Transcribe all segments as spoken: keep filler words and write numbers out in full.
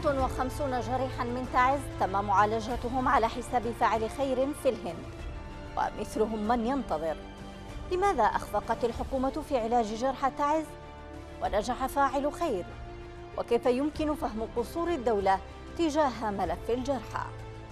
ثلاثمائة وخمسين جريحا من تعز تم معالجتهم على حساب فاعل خير في الهند، ومثلهم من ينتظر. لماذا أخفقت الحكومة في علاج جرحى تعز ونجح فاعل خير؟ وكيف يمكن فهم قصور الدولة تجاه ملف الجرحى؟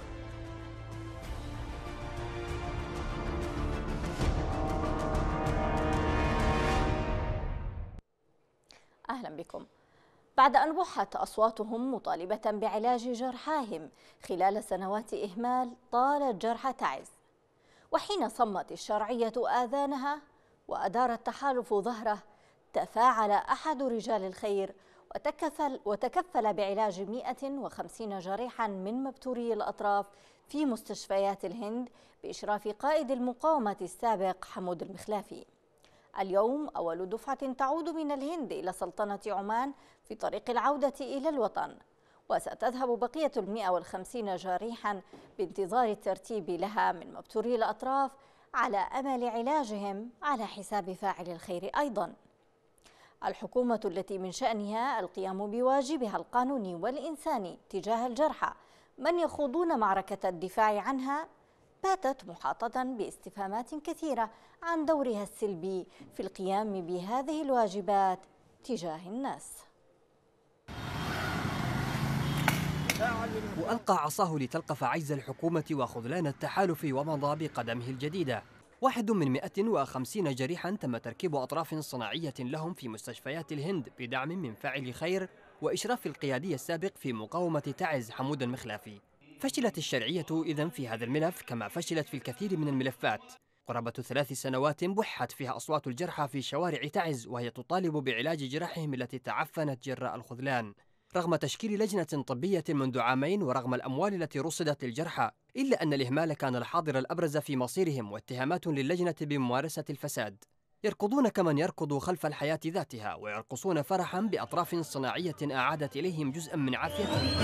أهلا بكم. بعد أن بحت أصواتهم مطالبة بعلاج جرحاهم خلال سنوات إهمال طالت جرحى تعز، وحين صمت الشرعية آذانها وأدار التحالف ظهره، تفاعل أحد رجال الخير وتكفل, وتكفل بعلاج مئة وخمسين جريحا من مبتوري الأطراف في مستشفيات الهند بإشراف قائد المقاومة السابق حمود المخلافي. اليوم أول دفعة تعود من الهند إلى سلطنة عمان في طريق العودة إلى الوطن، وستذهب بقية المئة والخمسين جريحا بانتظار الترتيب لها من مبتوري الأطراف على أمل علاجهم على حساب فاعل الخير أيضا. الحكومة التي من شأنها القيام بواجبها القانوني والإنساني تجاه الجرحى من يخوضون معركة الدفاع عنها باتت محاطة باستفهامات كثيرة عن دورها السلبي في القيام بهذه الواجبات تجاه الناس. وألقى عصاه لتلقف عجز الحكومة وخذلان التحالف ومضى بقدمه الجديدة. واحد من مئة وخمسين جريحا تم تركيب أطراف صناعية لهم في مستشفيات الهند بدعم من فاعل خير وإشراف القيادي السابق في مقاومة تعز حمود المخلافي. فشلت الشرعية إذن في هذا الملف كما فشلت في الكثير من الملفات. قرابة ثلاث سنوات بحت فيها أصوات الجرحى في شوارع تعز وهي تطالب بعلاج جراحهم التي تعفنت جراء الخذلان، رغم تشكيل لجنة طبية منذ عامين ورغم الأموال التي رصدت للجرحى، إلا أن الإهمال كان الحاضر الأبرز في مصيرهم واتهامات للجنة بممارسة الفساد. يركضون كمن يركض خلف الحياة ذاتها، ويرقصون فرحا بأطراف صناعية أعادت إليهم جزءا من عافيتهم.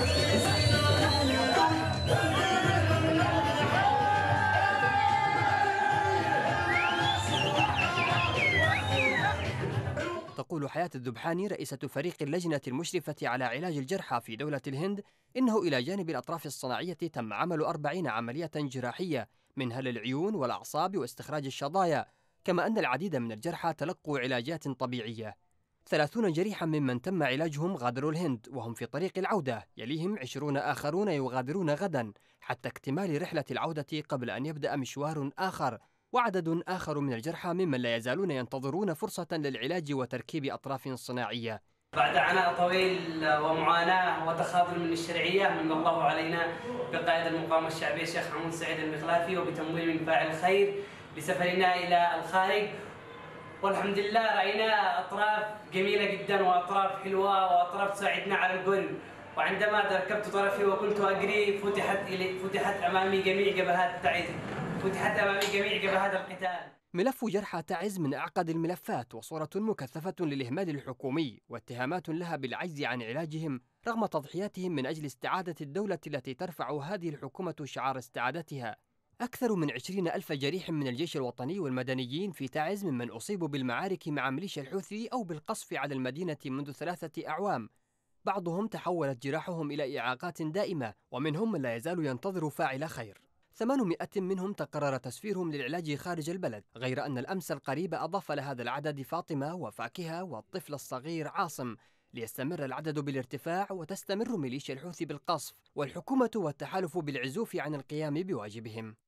تقول حياة الذبحاني رئيسة فريق اللجنة المشرفة على علاج الجرحى في دولة الهند إنه إلى جانب الأطراف الصناعية تم عمل أربعين عملية جراحية منها للعيون والأعصاب واستخراج الشظايا، كما أن العديد من الجرحى تلقوا علاجات طبيعية. ثلاثون جريحا ممن تم علاجهم غادروا الهند وهم في طريق العودة، يليهم عشرون آخرون يغادرون غدا حتى اكتمال رحلة العودة قبل أن يبدأ مشوار آخر، وعدد آخر من الجرحى ممن لا يزالون ينتظرون فرصة للعلاج وتركيب أطراف صناعية. بعد عناء طويل ومعاناة وتخاذل من الشرعية من الله علينا بقائد المقاومة الشعبية الشيخ حمود سعيد المخلافي وبتمويل من فاعل خير لسفرنا إلى الخارج، والحمد لله رأينا أطراف جميلة جدا وأطراف حلوة وأطراف تساعدنا على القرب. وعندما ركبت طرفي وكنت أجري فتحت إلي فتحت أمامي جميع جبهات تعز، فتحت أمامي جميع جبهات القتال. ملف جرحى تعز من أعقد الملفات وصورة مكثفة للإهمال الحكومي واتهامات لها بالعجز عن علاجهم رغم تضحياتهم من أجل استعادة الدولة التي ترفع هذه الحكومة شعار استعادتها. أكثر من عشرين ألف جريح من الجيش الوطني والمدنيين في تعز ممن أصيبوا بالمعارك مع ميليشيا الحوثي أو بالقصف على المدينة منذ ثلاثة أعوام. بعضهم تحولت جراحهم إلى إعاقات دائمة، ومنهم من لا يزال ينتظر فاعل خير. ثمانمائة منهم تقرر تسفيرهم للعلاج خارج البلد، غير أن الأمس القريب أضاف لهذا العدد فاطمة وفاكهة والطفل الصغير عاصم، ليستمر العدد بالارتفاع وتستمر ميليشيا الحوثي بالقصف والحكومة والتحالف بالعزوف عن القيام بواجبهم.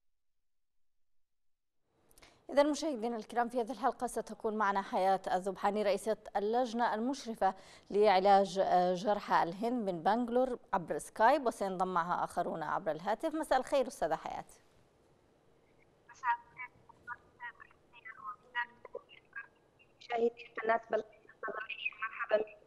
إذا مشاهدينا الكرام، في هذه الحلقة ستكون معنا حياة الذبحاني رئيسة اللجنة المشرفة لعلاج جرحى الهند من بنغلور عبر سكايب، وسينضم معها آخرون عبر الهاتف. مساء الخير أستاذة حياة. مساء الخير مشاهدي قناة بلقيس الفضائية، مرحبا بكم.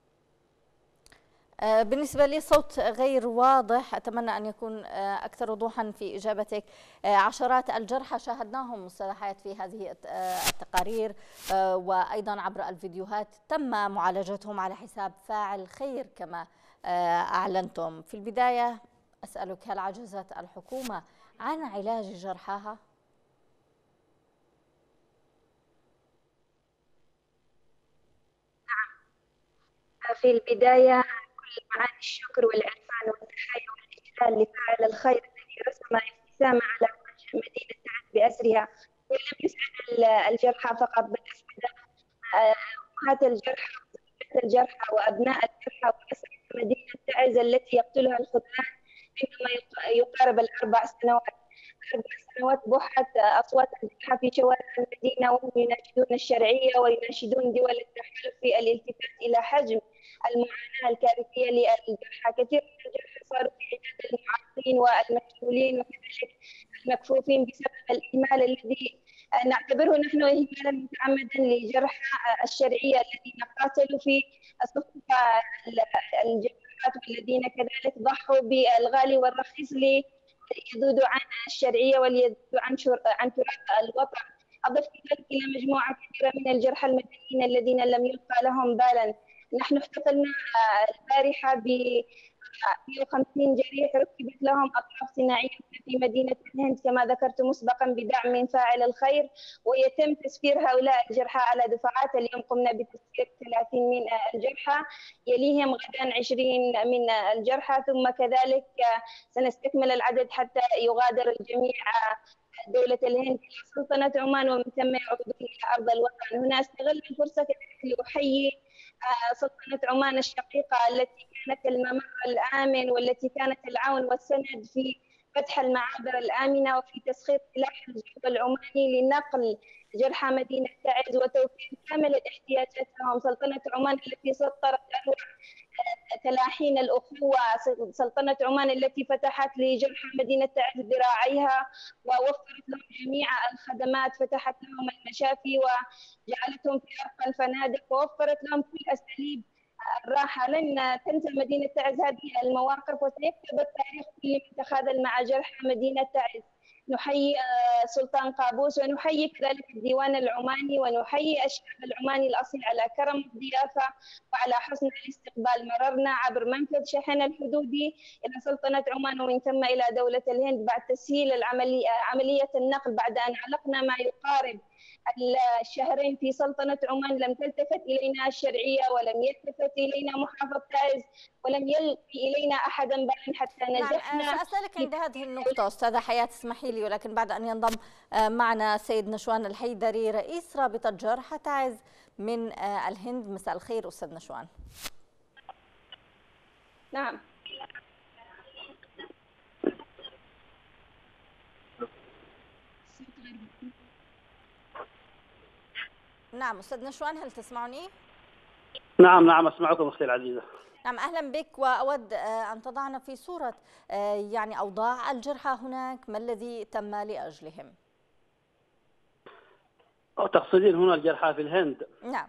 بالنسبة لي صوت غير واضح، أتمنى أن يكون أكثر وضوحا في إجابتك. عشرات الجرحى شاهدناهم أستاذة حياة في هذه التقارير وأيضا عبر الفيديوهات تم معالجتهم على حساب فاعل خير كما أعلنتم. في البداية أسألك، هل عجزت الحكومة عن علاج جرحاها؟ نعم، في البداية كل معاني الشكر والعرفان والتحايا والإجلال لفاعل الخير الذي رسم ابتسامة على وجه مدينة تعز بأسرها. ولم يسعد الجرحى فقط، بل أسعد أمهات الجرحى وزوجات الجرحى وأبناء الجرحى وأسعد مدينة تعز التي يقتلها الخذلان عندما يقارب الأربع سنوات. أربع سنوات بحت أصوات الجرحى في شوارع المدينة وهم يناشدون الشرعية ويناشدون دول التحالف في الالتفات إلى حجم المعاناة الكارثية للجرحى. كثير من الجرحى صاروا في عداد المعاقين والمكفولين وكذلك المكفوفين بسبب الإهمال الذي نعتبره نحن إهمالا متعمدا لجرحى الشرعية الذين قاتلوا في صفوف الجماعات والذين كذلك ضحوا بالغالي والرخيص ليذودوا عن الشرعية وليذودوا عن عن تراث الوطن. أضف ذلك إلى مجموعة كبيرة من الجرحى المدنيين الذين لم يلقى لهم بالا. نحن احتفلنا البارحة ب مئة وخمسين جريح ركبت لهم أطراف صناعية في مدينة الهند كما ذكرت مسبقا بدعم من فاعل الخير، ويتم تسفير هؤلاء الجرحى على دفعات. اليوم قمنا بتسفير ثلاثين من الجرحى، يليهم غدا عشرين من الجرحى، ثم كذلك سنستكمل العدد حتى يغادر الجميع دولة الهند إلى سلطنة عمان ومن ثم يعودون إلى أرض الوطن. هنا استغل الفرصة كذلك لأحيي سلطنة عمان الشقيقة التي كانت الممر الآمن والتي كانت العون والسند في فتح المعابر الآمنة وفي تسخير سلاح الجيش العماني لنقل جرحى مدينة تعز وتوفير كامل احتياجاتهم. سلطنة عمان التي سطرت أروع تلاحين الأخوة، سلطنة عمان التي فتحت لجرحى مدينة تعز ذراعيها ووفرت لهم جميع الخدمات، فتحت لهم المشافي وجعلتهم في أرقى الفنادق ووفرت لهم كل أساليب الراحة. لن تنسى مدينة تعز هذه المواقف وسيكتب التاريخ كل من تخاذل مع جرحى مدينة تعز. نحيي سلطان قابوس ونحيي كذلك الديوان العماني ونحيي الشعب العماني الأصيل على كرم الضيافة وعلى حسن الاستقبال. مررنا عبر منفذ شحن الحدودي إلى سلطنة عمان ومن ثم إلى دولة الهند بعد تسهيل العملية عملية النقل بعد أن علقنا ما يقارب الشهرين في سلطنة عمان. لم تلتفت إلينا الشرعية ولم يلتفت إلينا محافظ تعز ولم يلقي إلينا أحدا بالا حتى نجحنا. نعم، سأسألك عند هذه النقطة أستاذة حياة، اسمحي لي، ولكن بعد أن ينضم معنا سيد نشوان الحيدري رئيس رابطة جرحى تعز من الهند. مساء الخير أستاذ نشوان. نعم. نعم أستاذ نشوان، هل تسمعني؟ نعم نعم أسمعكم أختي العزيزة. نعم أهلا بك، وأود أن تضعنا في صورة يعني أوضاع الجرحى هناك، ما الذي تم لأجلهم؟ أو تقصدين هنا الجرحى في الهند؟ نعم.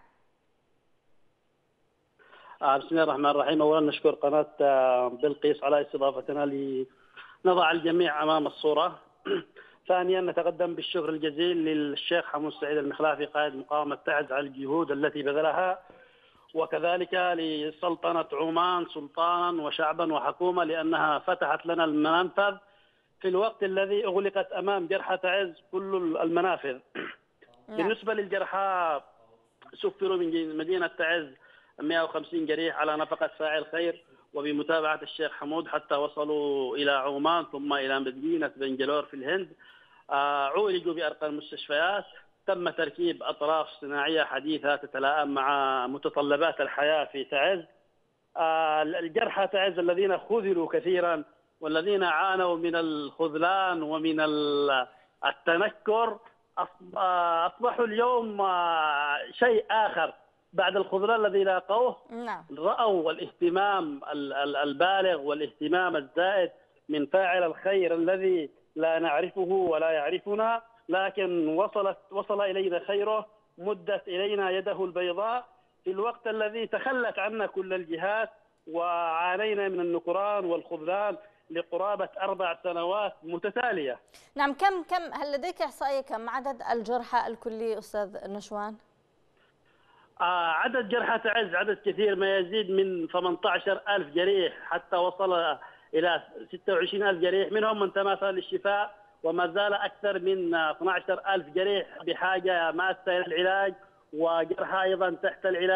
آه بسم الله الرحمن الرحيم. أولا نشكر قناة بلقيس على استضافتنا لنضع الجميع أمام الصورة. ثانيا نتقدم بالشكر الجزيل للشيخ حمود سعيد المخلافي قائد مقاومة تعز على الجهود التي بذلها، وكذلك لسلطنة عمان سلطانا وشعبا وحكومة لأنها فتحت لنا المنفذ في الوقت الذي أغلقت أمام جرحى تعز كل المنافذ. بالنسبة للجرحى سفروا من مدينة تعز مئة وخمسين جريح على نفقة فاعل خير وبمتابعة الشيخ حمود حتى وصلوا إلى عمان ثم إلى مدينة بنجلور في الهند. عولجوا بأرقى المستشفيات. تم تركيب أطراف صناعية حديثة تتلائم مع متطلبات الحياة في تعز. الجرحى تعز الذين خذلوا كثيرا والذين عانوا من الخذلان ومن التنكر أصبحوا اليوم شيء آخر بعد الخذلان الذي لاقوه. نعم. رأوا الاهتمام البالغ والاهتمام الزائد من فاعل الخير الذي لا نعرفه ولا يعرفنا، لكن وصلت وصل إلينا خيره، مدت إلينا يده البيضاء في الوقت الذي تخلت عنا كل الجهات وعانينا من النكران والخذلان لقرابة أربع سنوات متتالية. نعم. كم كم هل لديك إحصائية كم عدد الجرحى الكلي أستاذ نشوان؟ آه عدد جرحى تعز عدد كثير ما يزيد من ثمانية عشر ألف جريح حتى وصل إلى ستة وعشرين ألف جريح، منهم من تماثل للشفاء وما زال أكثر من اثني عشر ألف جريح بحاجة ماسة إلى العلاج وجرحى أيضا تحت العلاج.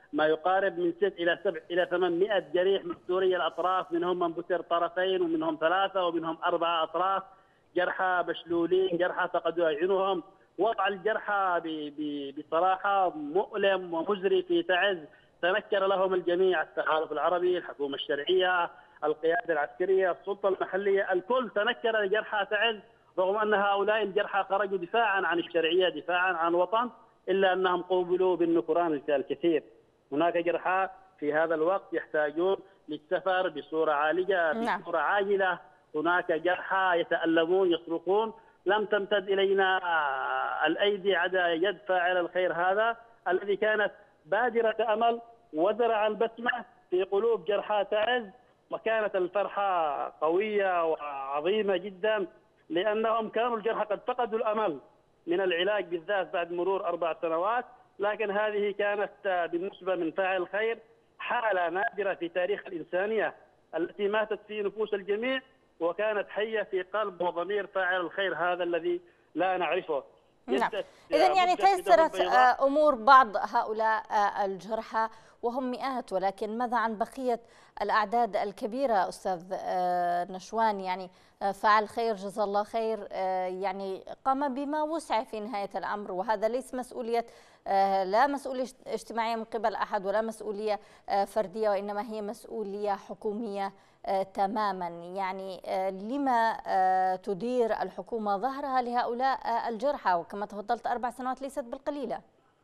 ما يقارب من ست إلى سبع إلى ثمانمائة جريح من سوريا الأطراف، منهم من بتر طرفين ومنهم ثلاثة ومنهم أربعة أطراف، جرحى مشلولين، جرحى فقدوا أعينهم. وضع الجرحى بصراحة مؤلم ومزري في تعز. تنكر لهم الجميع، التحالف العربي، الحكومة الشرعية، القيادة العسكرية، السلطة المحلية، الكل تنكر لجرحى تعز، رغم أن هؤلاء الجرحى خرجوا دفاعا عن الشرعية، دفاعا عن الوطن، إلا أنهم قوبلوا بالنكران الكثير. هناك جرحى في هذا الوقت يحتاجون للسفر بصورة عالجة، بصورة عاجلة. هناك جرحى يتألمون يصرخون. لم تمتد إلينا الأيدي عدا يد فاعل الخير هذا الذي كانت بادرة أمل وزرع البسمة في قلوب جرحى تعز. وكانت الفرحة قوية وعظيمة جدا، لأنهم كانوا الجرحى قد فقدوا الأمل من العلاج بالذات بعد مرور أربع سنوات. لكن هذه كانت بالنسبة من فاعل الخير حالة نادرة في تاريخ الإنسانية، التي ماتت في نفوس الجميع وكانت حية في قلب وضمير فاعل الخير هذا الذي لا نعرفه. نعم. إذن يعني تيسرت أمور بعض هؤلاء الجرحى وهم مئات، ولكن ماذا عن بقية الأعداد الكبيرة أستاذ نشوان؟ يعني فعل خير جزا الله خير يعني قام بما وسع في نهاية الأمر، وهذا ليس مسؤولية لا مسؤولية اجتماعية من قبل أحد ولا مسؤولية فردية، وإنما هي مسؤولية حكومية تماما. يعني لما تدير الحكومة ظهرها لهؤلاء الجرحى؟ وكما تفضلت أربع سنوات ليست بالقليلة.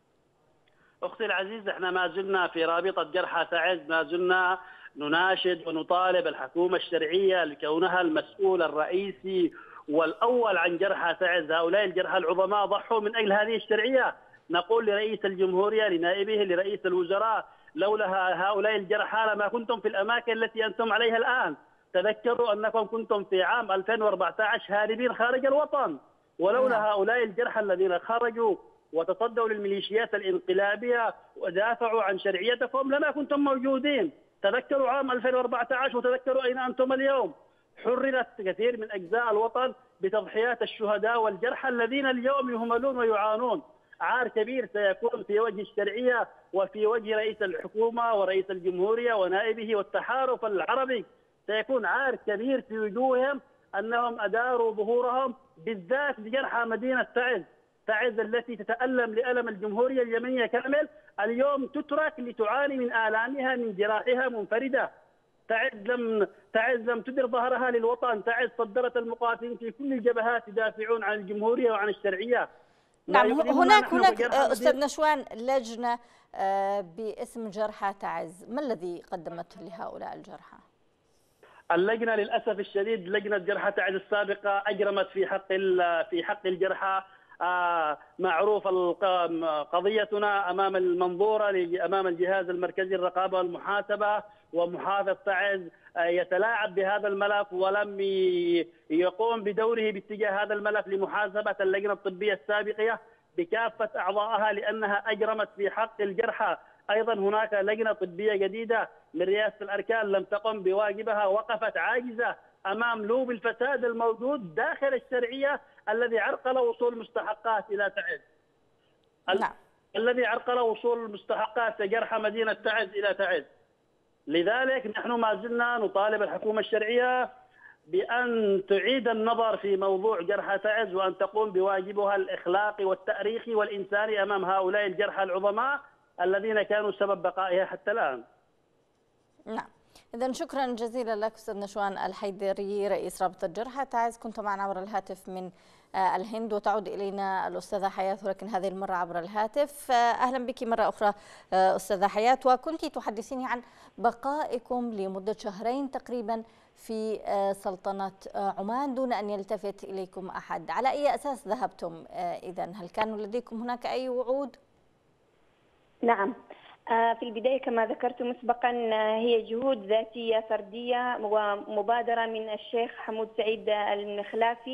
أختي العزيزة، احنا ما زلنا في رابطة جرحى تعز، ما زلنا نناشد ونطالب الحكومة الشرعية لكونها المسؤول الرئيسي والأول عن جرحى تعز. هؤلاء الجرحى العظماء ضحوا من أجل هذه الشرعية. نقول لرئيس الجمهورية، لنائبه، لرئيس الوزراء، لولا هؤلاء الجرحى لما كنتم في الأماكن التي أنتم عليها الآن. تذكروا أنكم كنتم في عام ألفين وأربعة عشر هاربين خارج الوطن، ولولا هؤلاء الجرحى الذين خرجوا وتصدوا للميليشيات الانقلابية ودافعوا عن شرعيتكم لما كنتم موجودين. تذكروا عام ألفين وأربعة عشر وتذكروا أين أنتم اليوم. حررت كثير من أجزاء الوطن بتضحيات الشهداء والجرحى الذين اليوم يهملون ويعانون. عار كبير سيكون في وجه الشرعية وفي وجه رئيس الحكومة ورئيس الجمهورية ونائبه والتحالف العربي. سيكون عار كبير في وجوههم أنهم أداروا ظهورهم بالذات بجرحى مدينة تعز. تعز التي تتألم لألم الجمهورية اليمنية كامل اليوم تترك لتعاني من آلامها من جراحها منفردة. تعز لم تعز لم تدر ظهرها للوطن. تعز صدرت المقاتلين في كل الجبهات يدافعون عن الجمهورية وعن الشرعية. نعم. هناك هناك أستاذ نشوان لجنة باسم جرحى تعز، ما الذي قدمته لهؤلاء الجرحى؟ اللجنة للأسف الشديد، لجنة جرحى تعز السابقة أجرمت في حق في حق الجرحى. آه معروف قضيتنا أمام المنظورة أمام الجهاز المركزي الرقابة والمحاسبة، ومحافظ تعز آه يتلاعب بهذا الملف ولم يقوم بدوره باتجاه هذا الملف لمحاسبة اللجنة الطبية السابقة بكافة أعضائها لأنها أجرمت في حق الجرحى. أيضا هناك لجنة طبية جديدة من رئاسة الأركان لم تقم بواجبها، وقفت عاجزة أمام لوب الفساد الموجود داخل الشرعية الذي عرقل وصول مستحقات إلى تعز. نعم. الذي عرقل وصول مستحقات جرحى مدينة تعز إلى تعز. لذلك نحن ما زلنا نطالب الحكومة الشرعية بأن تعيد النظر في موضوع جرحى تعز وأن تقوم بواجبها الإخلاقي والتاريخي والإنساني أمام هؤلاء الجرحى العظماء الذين كانوا سبب بقائها حتى الآن. نعم. إذن شكرا جزيلا لك أستاذ نشوان الحيدري رئيس رابطة جرحى تعز، كنت معنا عبر الهاتف من الهند، وتعود إلينا الأستاذة حياة ولكن هذه المرة عبر الهاتف. أهلا بك مرة أخرى أستاذة حياة، وكنت تحدثيني عن بقائكم لمدة شهرين تقريبا في سلطنة عمان دون أن يلتفت إليكم أحد. على أي أساس ذهبتم إذن؟ هل كانوا لديكم هناك أي وعود؟ نعم، في البداية كما ذكرت مسبقا هي جهود ذاتية فردية ومبادرة من الشيخ حمود سعيد المخلافي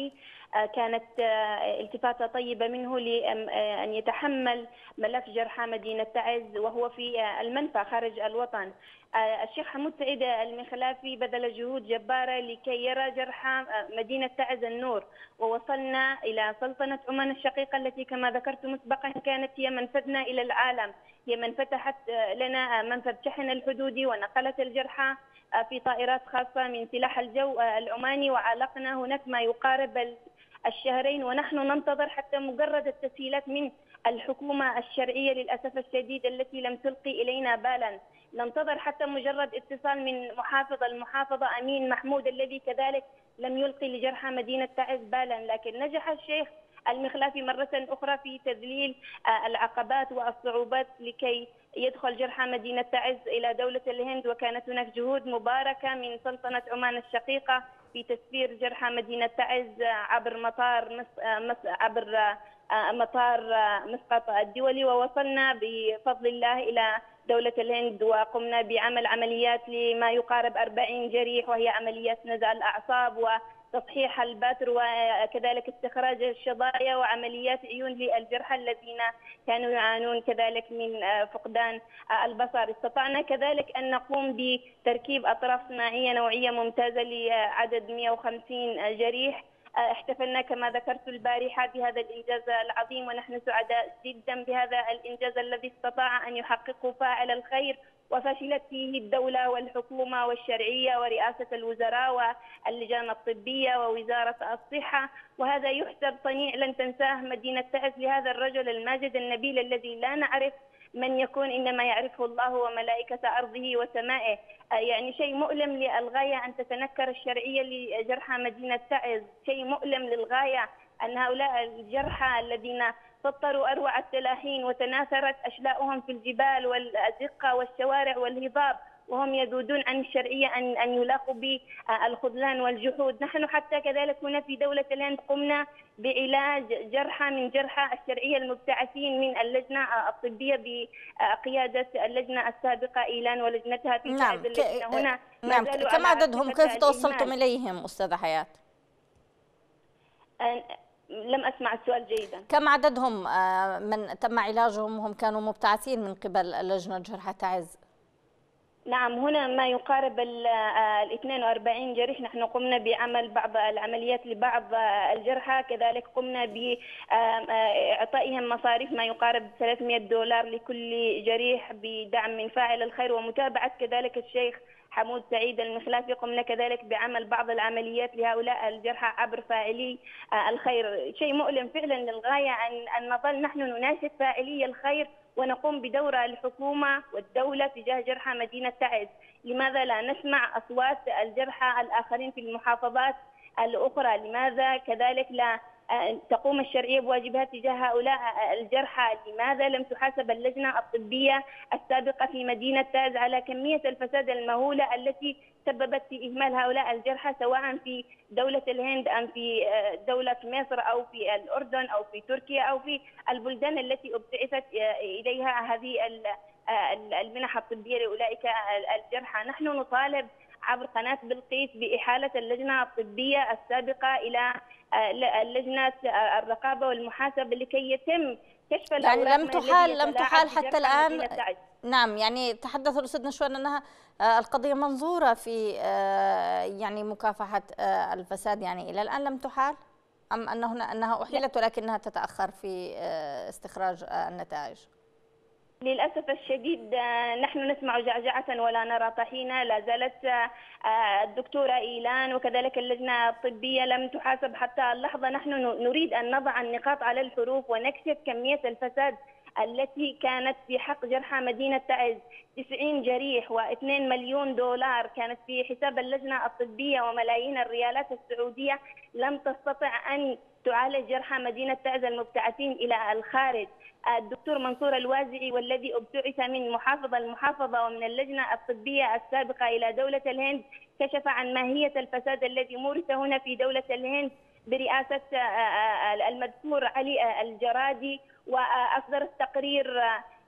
كانت التفاتة طيبة منه لأن يتحمل ملف جرحى مدينة تعز وهو في المنفى خارج الوطن. الشيخ حمود سعيد المخلافي بذل جهود جبارة لكي يرى جرحى مدينة تعز النور، ووصلنا إلى سلطنة عمان الشقيقة التي كما ذكرت مسبقا كانت هي منفذنا إلى العالم، هي من فتحت لنا منفذ شحن الحدودي ونقلت الجرحى في طائرات خاصة من سلاح الجو العماني، وعلقنا هناك ما يقارب الشهرين ونحن ننتظر حتى مجرد التسهيلات من الحكومة الشرعية للأسف الشديد التي لم تلقي إلينا بالا. ننتظر حتى مجرد اتصال من محافظ المحافظة أمين محمود الذي كذلك لم يلقي لجرحى مدينة تعز بالا، لكن نجح الشيخ المخلافي مرة أخرى في تذليل العقبات والصعوبات لكي يدخل جرحى مدينة تعز إلى دولة الهند، وكانت هناك جهود مباركة من سلطنة عمان الشقيقة في تسفير جرحى مدينة تعز عبر مطار مس... مس... عبر مطار مسقط الدولي، ووصلنا بفضل الله إلى دولة الهند وقمنا بعمل عمليات لما يقارب أربعين جريح، وهي عمليات نزع الأعصاب وتصحيح البتر وكذلك استخراج الشظايا وعمليات عيون للجرحى الذين كانوا يعانون كذلك من فقدان البصر. استطعنا كذلك أن نقوم بتركيب أطراف صناعية نوعية ممتازة لعدد مئة وخمسين جريح. احتفلنا كما ذكرت البارحة بهذا الإنجاز العظيم، ونحن سعداء جدا بهذا الإنجاز الذي استطاع أن يحققه فاعل الخير وفشلت فيه الدولة والحكومة والشرعية ورئاسة الوزراء واللجان الطبية ووزارة الصحة. وهذا يحسب صنيع لن تنساه مدينة تعز لهذا الرجل الماجد النبيل الذي لا نعرف من يكون، إنما يعرفه الله وملائكة أرضه وسمائه. يعني شيء مؤلم للغاية أن تتنكر الشرعية لجرحى مدينة تعز، شيء مؤلم للغاية أن هؤلاء الجرحى الذين سطروا أروع التلاحين وتناثرت أشلاؤهم في الجبال والأزقة والشوارع والهضاب وهم يذودون عن الشرعية أن أن يلاقوا بالخذلان والجحود. نحن حتى كذلك هنا في دولة الهند قمنا بعلاج جرحى من جرحى الشرعية المبتعثين من اللجنة الطبية بقيادة اللجنة السابقة إيلان ولجنتها في نعم. الذين هنا نعم. كم عددهم؟ كيف توصلتم إليهم أستاذة حياة؟ لم أسمع السؤال جيدا. كم عددهم من تم علاجهم وهم كانوا مبتعثين من قبل لجنة جرحى تعز؟ نعم، هنا ما يقارب ال اثنين وأربعين جريح. نحن قمنا بعمل بعض العمليات لبعض الجرحى، كذلك قمنا بإعطائهم مصاريف ما يقارب ثلاثمئة دولار لكل جريح بدعم من فاعل الخير ومتابعة كذلك الشيخ حمود سعيد المخلافي. قمنا كذلك بعمل بعض العمليات لهؤلاء الجرحى عبر فاعلي الخير. شيء مؤلم فعلا للغاية أن أن نظل نحن نناشد فاعلي الخير ونقوم بدور الحكومة والدولة تجاه جرحى مدينة تعز. لماذا لا نسمع أصوات الجرحى الآخرين في المحافظات الأخرى؟ لماذا كذلك لا تقوم الشرعية بواجبها تجاه هؤلاء الجرحى؟ لماذا لم تحاسب اللجنة الطبية السابقة في مدينة تعز على كمية الفساد المهولة التي سببت في إهمال هؤلاء الجرحى سواء في دولة الهند أم في دولة مصر أو في الأردن أو في تركيا أو في البلدان التي ابتعثت إليها هذه المنح الطبية لأولئك الجرحى؟ نحن نطالب عبر قناة بلقيس بإحالة اللجنة الطبية السابقة إلى لجنة الرقابة والمحاسبة لكي يتم كشف يعني لم تحال لم تحال حتى الآن. نعم، يعني تحدث الأستاذ نشوان أنها القضية منظورة في يعني مكافحة الفساد، يعني إلى الآن لم تحال أم أنه أنها أحيلت ولكنها تتأخر في استخراج النتائج؟ للأسف الشديد نحن نسمع جعجعة ولا نرى طحينة. لا زالت الدكتورة إيلان وكذلك اللجنة الطبية لم تحاسب حتى اللحظة. نحن نريد أن نضع النقاط على الحروف ونكشف كمية الفساد التي كانت في حق جرحى مدينة تعز. تسعين جريح واثنين مليون دولار كانت في حساب اللجنة الطبية وملايين الريالات السعودية لم تستطع أن تعالج جرحى مدينة تعز المبتعثين إلى الخارج. الدكتور منصور الوازعي والذي ابتعث من محافظة المحافظة ومن اللجنة الطبية السابقة إلى دولة الهند كشف عن ماهية الفساد الذي مورس هنا في دولة الهند برئاسة المذكور علي الجرادي، وأصدر التقرير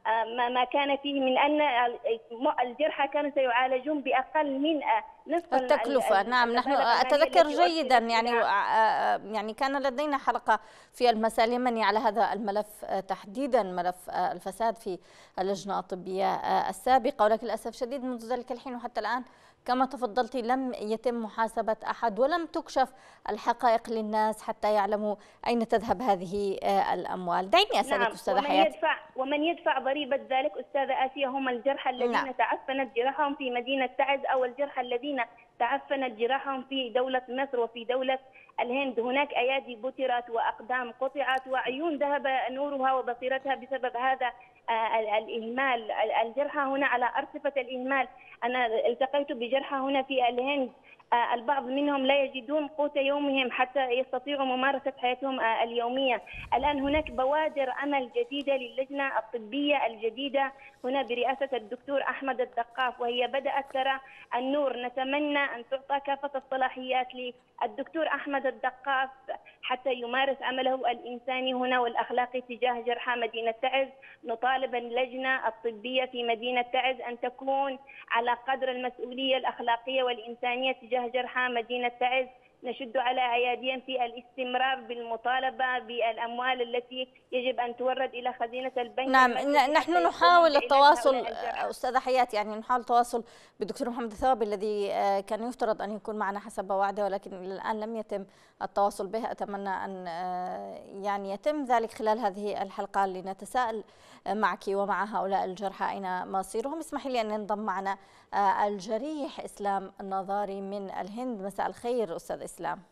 ما كان فيه من أن الجرحى كانوا سيعالجون بأقل من نصف التكلفة. نعم، نحن أتذكر جيدا يعني يعني كان لدينا حلقة في المساء اليمني على هذا الملف تحديدا، ملف الفساد في اللجنة الطبية السابقة، ولكن للأسف الشديد منذ ذلك الحين وحتى الآن كما تفضلت لم يتم محاسبة أحد ولم تكشف الحقائق للناس حتى يعلموا أين تذهب هذه الأموال. دعيني أسألك نعم. أستاذة ومن حياة، يدفع ومن يدفع ضريبة ذلك أستاذة آسيا هم الجرحى الذين نعم. تعفنت جراحهم في مدينة تعز، أو الجرحى الذين تعفنت جراحهم في دولة مصر وفي دولة الهند. هناك أيادي بترت وأقدام قطعت وعيون ذهب نورها وبصيرتها بسبب هذا الإهمال. الجرحى هنا على أرصفة الإهمال. أنا التقيت بجرحى هنا في الهند، البعض منهم لا يجدون قوت يومهم حتى يستطيعوا ممارسة حياتهم اليومية. الآن هناك بوادر أمل جديدة للجنة الطبية الجديدة هنا برئاسة الدكتور أحمد الدقاف، وهي بدأت ترى النور. نتمنى أن تعطى كافة الصلاحيات للدكتور أحمد الدقاف حتى يمارس عمله الإنساني هنا والأخلاقي تجاه جرحى مدينة تعز. نطالب اللجنة الطبية في مدينة تعز أن تكون على قدر المسؤولية الأخلاقية والإنسانية تجاه جرحى مدينة تعز. نشد على أياديهم في الاستمرار بالمطالبة بالأموال التي يجب أن تورد إلى خزينة البنك. نعم، نحن نحاول التواصل أستاذة حياة، يعني نحاول التواصل بالدكتور محمد الثوابي الذي كان يفترض أن يكون معنا حسب وعده، ولكن الآن لم يتم التواصل به. أتمنى أن يعني يتم ذلك خلال هذه الحلقة لنتساءل معك ومع هؤلاء الجرحى أين مصيرهم. اسمحي لي أن ينضم معنا الجريح إسلام النظاري من الهند. مساء الخير أستاذ إسلام.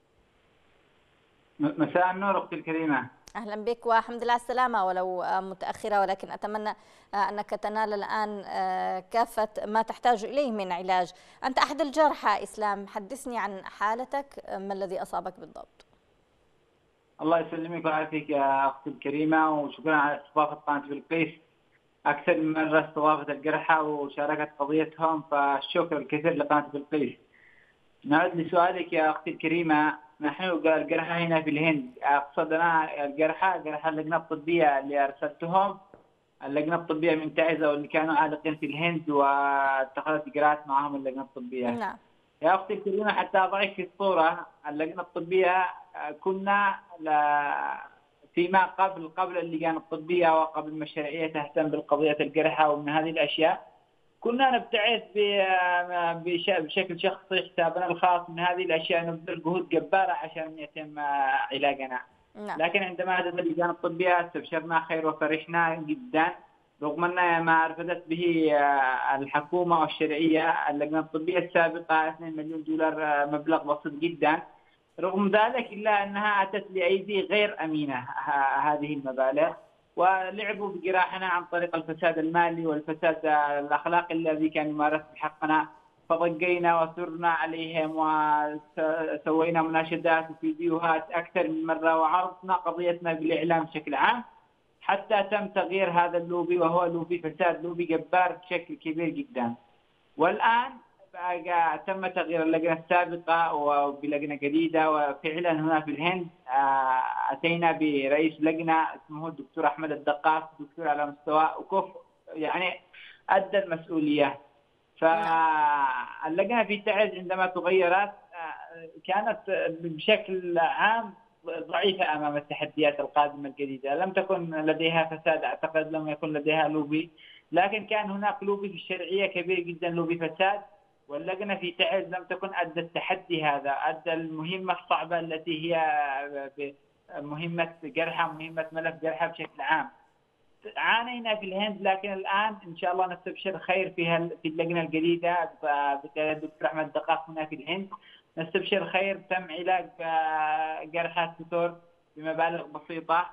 مساء النور أختي الكريمة. أهلا بك والحمد لله على السلامة ولو متأخرة، ولكن أتمنى أنك تنال الآن كافة ما تحتاج إليه من علاج. أنت أحد الجرحى إسلام، حدثني عن حالتك، ما الذي أصابك بالضبط؟ الله يسلمك ويعافيك يا أختي الكريمة، وشكرا على استضافة قناة بلقيس. أكثر من مرة استضافت الجرحى وشاركت قضيتهم، فالشكر الكثير لقناة بلقيس. نعود لسؤالك يا أختي الكريمة. نحن الجرحى هنا في الهند، أقصد أنا الجرحى جرحى اللجنة الطبية اللي أرسلتهم، اللجنة الطبية من تعز أو اللي كانوا عالقين في الهند واتخذت إجراءات معهم اللجنة الطبية. نعم. يا أختي الكريمة حتى أضعك في الصورة، اللجنة الطبية كنا فيما قبل قبل اللجان الطبية وقبل ما الشرعية تهتم بالقضية الجرحى ومن هذه الأشياء، كنا نبتعث بشكل شخصي حسابنا الخاص من هذه الأشياء، نبذل جهود جبارة عشان يتم علاجنا. نعم. لكن عندما أتت اللجان الطبية استبشرنا خير وفرحنا جدا، رغم أن ما رفضت به الحكومة والشرعية. اللجنة الطبية السابقة اثنين مليون دولار مبلغ بسيط جدا، رغم ذلك إلا أنها أتت بأيدي غير أمينة هذه المبالغ، ولعبوا بجراحنا عن طريق الفساد المالي والفساد الأخلاقي الذي كان يمارس بحقنا. فضجينا وثرنا عليهم وسوينا مناشدات وفيديوهات أكثر من مرة، وعرضنا قضيتنا بالإعلام بشكل عام، حتى تم تغيير هذا اللوبي، وهو لوبي فساد، لوبي جبار بشكل كبير جدا. والآن تم تغيير اللجنة السابقة وبلجنة جديدة، وفعلا هنا في الهند أتينا برئيس لجنة اسمه الدكتور أحمد الدقاف، دكتور على مستوى وكفء يعني أدى المسؤولية. فاللجنة في تعز عندما تغيرت كانت بشكل عام ضعيفة أمام التحديات القادمة الجديدة. لم تكن لديها فساد، أعتقد لم يكن لديها لوبي، لكن كان هناك لوبي في الشرعية كبير جدا، لوبي فساد. واللجنة في تعز لم تكن أدى التحدي هذا، أدى المهمة الصعبة التي هي مهمة جرحى، مهمة ملف جرحى بشكل عام. عانينا في الهند، لكن الآن إن شاء الله نستبشر خير فيها في اللجنة الجديدة بالدكتور أحمد الدقاف هنا في الهند. نستبشر خير، تم علاج جرحى الستور بمبالغ بسيطة،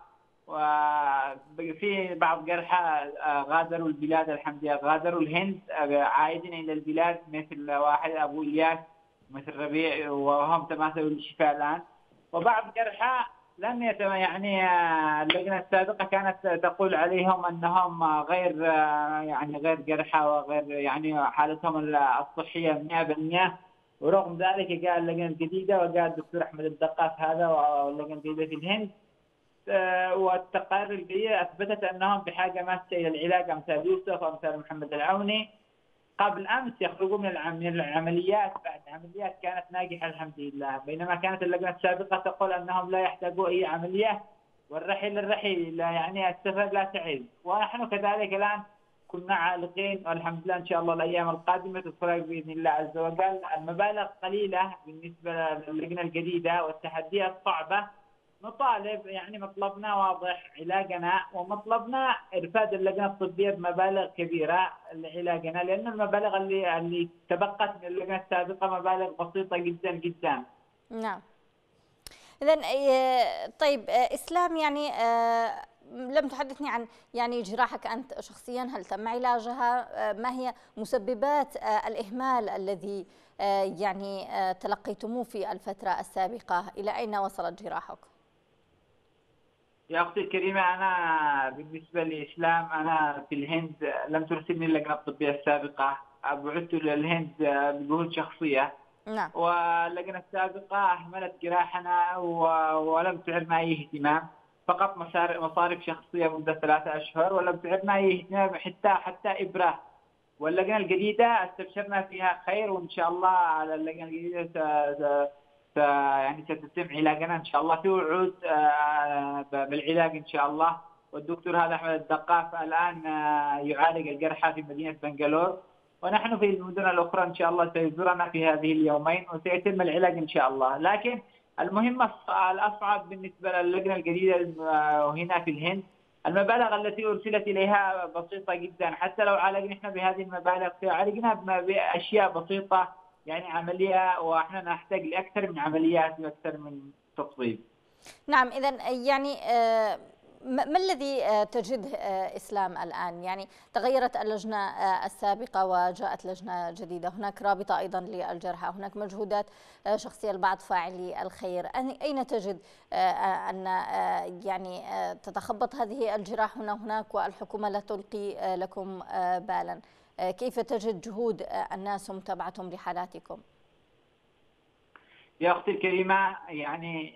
وفي بعض جرحى غادروا البلاد الحمد لله، غادروا الهند عائدين إلى البلاد، مثل واحد أبو إلياس مثل ربيع، وهم تماثلوا للشفاء الآن. وبعض جرحى لم يتم، يعني اللجنة السابقة كانت تقول عليهم أنهم غير يعني غير جرحى وغير يعني حالتهم الصحية مئة بالمئة، ورغم ذلك جاء اللجنة الجديدة وجاء الدكتور أحمد الدقاف هذا واللجنة الجديدة في الهند، والتقارير الجديدة أثبتت أنهم بحاجة ماسة إلى العلاج، أمثال يوسف وأمثال محمد العوني قبل أمس يخرجوا من العمليات بعد عمليات كانت ناجحة الحمد لله، بينما كانت اللجنة السابقة تقول أنهم لا يحتاجوا أي عملية والرحيل الرحيل يعني السفر لا تعيد. ونحن كذلك الآن كنا عالقين والحمد لله إن شاء الله الأيام القادمة تتخرج بإذن الله عز وجل. المبالغ قليلة بالنسبة للجنة الجديدة والتحديات صعبة. نطالب يعني مطلبنا واضح علاجنا، ومطلبنا إرفاد اللجنة الطبية بمبالغ كبيرة لعلاجنا، لأن المبالغ اللي اللي تبقت من اللجنة السابقة مبالغ بسيطة جدا جدا. نعم. إذن طيب إسلام، يعني لم تحدثني عن يعني جراحك أنت شخصيا، هل تم علاجها؟ ما هي مسببات الإهمال الذي يعني تلقيتموه في الفترة السابقة؟ إلى أين وصلت جراحك؟ يا أختي الكريمة، أنا بالنسبة لإسلام أنا في الهند لم ترسلني اللجنة الطبية السابقة، بعثت للهند بجهود شخصية. نعم. واللجنة السابقة أهملت جراحنا ولم تعرنا أي اهتمام، فقط مصاريف شخصية مدة ثلاثة أشهر، ولم تعرنا أي اهتمام حتى حتى إبرة. واللجنة الجديدة استبشرنا فيها خير، وإن شاء الله على اللجنة الجديدة يعني ستتم علاجنا إن شاء الله، في وعود بالعلاج إن شاء الله. والدكتور هذا أحمد الدقاف الآن يعالج الجرحى في مدينة بنغالور، ونحن في المدن الأخرى إن شاء الله سيزورنا في هذه اليومين وسيتم العلاج إن شاء الله. لكن المهم الأصعب بالنسبة للجنة الجديدة هنا في الهند المبالغ التي أرسلت إليها بسيطة جدا. حتى لو عالجنا إحنا بهذه المبالغ عالجنا بأشياء بسيطة، يعني عملية، وإحنا نحتاج لأكثر من عمليات وأكثر من تصويب. نعم. إذن يعني ما الذي تجده إسلام الآن؟ يعني تغيرت اللجنة السابقة وجاءت لجنة جديدة، هناك رابطة أيضا للجرحى، هناك مجهودات شخصية لبعض فاعلي الخير. أين تجد أن يعني تتخبط هذه الجراح هنا هناك والحكومة لا تلقي لكم بالا؟ كيف تجد جهود الناس ومتابعتهم لحالاتكم؟ يا أختي الكريمة، يعني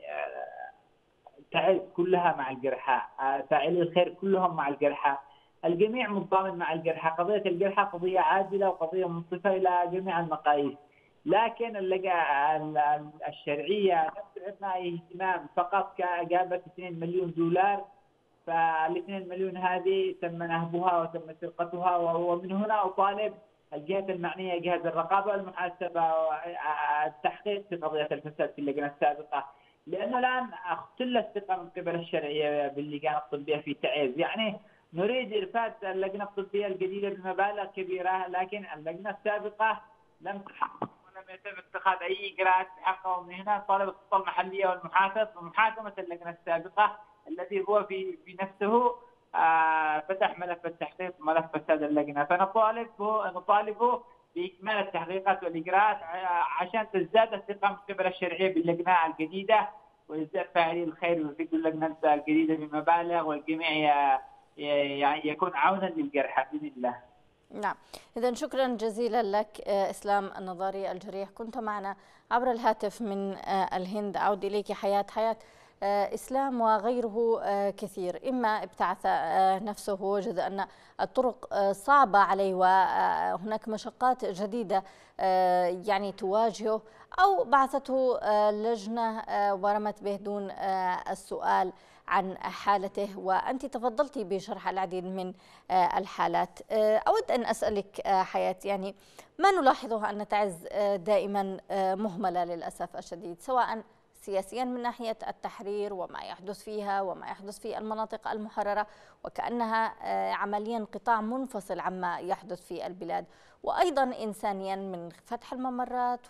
تعز كلها مع الجرحى، فاعلي الخير كلهم مع الجرحى، الجميع متضامن مع الجرحى. قضية الجرحى قضية عادلة وقضية منصفة إلى جميع المقاييس، لكن اللجنة الشرعية لم تعطنا أي اهتمام، فقط جابت اثنين مليون دولار، فالاثنين مليون هذه تم نهبها وتم سرقتها. ومن هنا أطالب الجهات المعنية، جهة الرقابة والمحاسبة والتحقيق في قضية الفساد في اللجنة السابقة، لأنه الآن اختل الثقة من قبل الشرعية باللجان الطبية في تعز. يعني نريد إرفاد اللجنة الطبية الجديدة بمبالغ كبيرة، لكن اللجنة السابقة لم تحقق ولم يتم اتخاذ أي إجراءات بحقها. ومن هنا طالب السلطة المحلية والمحافظ ومحاكمة اللجنة السابقة الذي هو في بنفسه آه فتح ملف التحقيق ملف فساد اللجنة. فنطالب نطالبه بإكمال التحقيقات والإجراءات عشان تزداد الثقة من قبل الشرعية باللجنة الجديدة، ويزداد فاعلي الخير ويفيد اللجنة الجديدة بمبالغ، والجميع يعني يكون عونا للجرحى بإذن الله. نعم. إذا شكرا جزيلا لك إسلام النظاري الجريح، كنت معنا عبر الهاتف من الهند. أعود إليك حياة. حياة، إسلام وغيره كثير إما ابتعث نفسه ووجد أن الطرق صعبة عليه وهناك مشقات جديدة يعني تواجهه، أو بعثته لجنة ورمت به دون السؤال عن حالته. وأنت تفضلتي بشرح العديد من الحالات. أود أن أسألك حياة، يعني ما نلاحظه أن تعز دائما مهملة للأسف الشديد، سواء سياسيا من ناحية التحرير وما يحدث فيها وما يحدث في المناطق المحررة، وكأنها عمليا قطاع منفصل عما يحدث في البلاد، وأيضا إنسانيا من فتح الممرات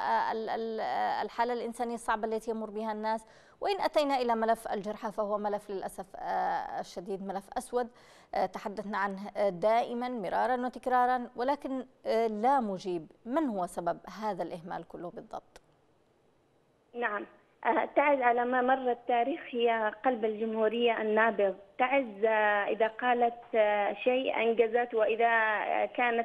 والحالة الإنسانية الصعبة التي يمر بها الناس. وإن أتينا إلى ملف الجرحى فهو ملف للأسف الشديد ملف أسود تحدثنا عنه دائما مرارا وتكرارا، ولكن لا مجيب. من هو سبب هذا الإهمال كله بالضبط؟ نعم، تعز على ما مر التاريخ هي قلب الجمهورية النابض، تعز إذا قالت شيء أنجزت، وإذا كانت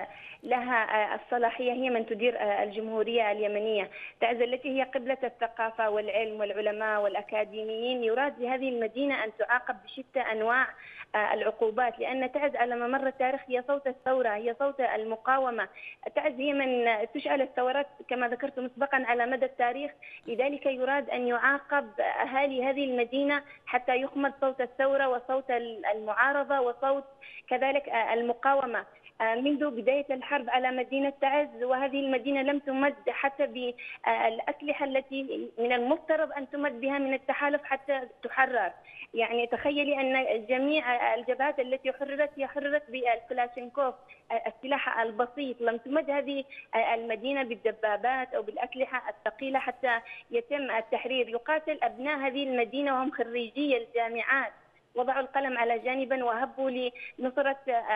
لها الصلاحية هي من تدير الجمهورية اليمنية. تعز التي هي قبلة الثقافة والعلم والعلماء والأكاديميين يراد لهذه المدينة أن تعاقب بشتى أنواع العقوبات، لأن تعز على ممر التاريخ هي صوت الثورة، هي صوت المقاومة. تعز هي من تشعل الثورات كما ذكرت مسبقا على مدى التاريخ، لذلك يراد أن يعاقب أهالي هذه المدينة حتى يخمد صوت الثورة وصوت المعارضة وصوت كذلك المقاومة منذ بداية الحرب على مدينة تعز. وهذه المدينة لم تمد حتى بالأسلحة التي من المفترض أن تمد بها من التحالف حتى تحرر. يعني تخيلي أن جميع الجبهات التي حررت هي حررت بالكلاشينكوف، السلاح البسيط. لم تمد هذه المدينة بالدبابات أو بالأسلحة الثقيلة حتى يتم التحرير. يقاتل أبناء هذه المدينة وهم خريجي الجامعات، وضعوا القلم على جانبا وهبوا لنصرة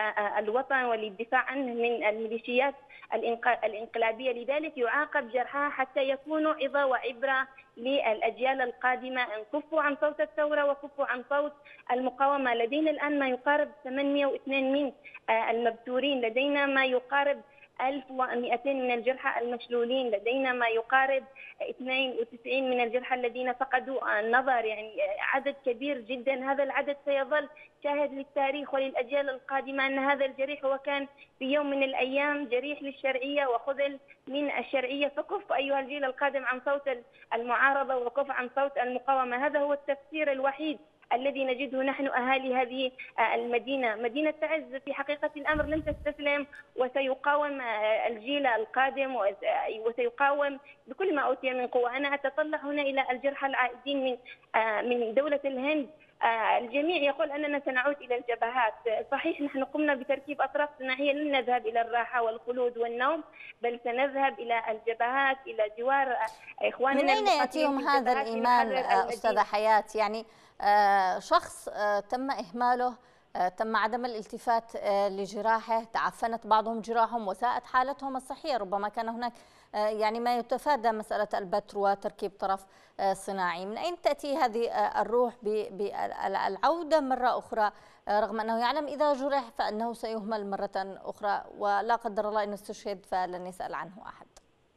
الوطن وللدفاع عنه من الميليشيات الانقلابية. لذلك يعاقب جرحاها حتى يكونوا عظة وعبرة للأجيال القادمة أن كفوا عن صوت الثورة وكفوا عن صوت المقاومة. لدينا الآن ما يقارب ثمانمئة واثنين من المبتورين، لدينا ما يقارب ألف ومئتين من الجرحى المشلولين، لدينا ما يقارب اثنين وتسعين من الجرحى الذين فقدوا النظر. يعني عدد كبير جدا. هذا العدد سيظل شاهد للتاريخ وللأجيال القادمة أن هذا الجريح هو كان في يوم من الأيام جريح للشرعية وخذل من الشرعية. فكف أيها الجيل القادم عن صوت المعارضة وكف عن صوت المقاومة. هذا هو التفسير الوحيد الذي نجده نحن أهالي هذه المدينة. مدينة تعز في حقيقة الأمر لن تستسلم، وسيقاوم الجيل القادم وسيقاوم بكل ما أوتي من قوة. أنا أتطلع هنا إلى الجرحى العائدين من من دولة الهند. الجميع يقول أننا سنعود إلى الجبهات. صحيح نحن قمنا بتركيب أطراف صناعية، لن نذهب إلى الراحة والخلود والنوم، بل سنذهب إلى الجبهات إلى جوار إخواننا. من أين يأتيهم هذا الإيمان أستاذة حياة؟ يعني شخص تم إهماله، تم عدم الالتفات لجراحه، تعفنت بعضهم جراحهم وساءت حالتهم الصحية، ربما كان هناك يعني ما يتفادى مسألة البتر وتركيب طرف صناعي. من أين تأتي هذه الروح بالعودة مرة أخرى رغم أنه يعلم إذا جرح فأنه سيهمل مرة أخرى ولا قدر الله أنه استشهد فلن يسأل عنه أحد؟